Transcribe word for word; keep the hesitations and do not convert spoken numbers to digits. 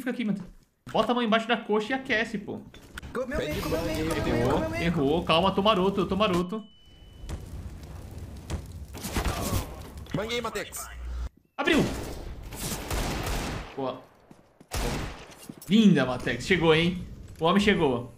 fica aqui, mano. Bota a mão embaixo da coxa e aquece, pô. Comeu meio, comeu meio, comeu meio, Errou, comeu meio. errou. Calma, tô maroto, eu tô maroto. Banguei, Matex. Abriu! Boa. Linda, Matex. Chegou, hein? O homem chegou.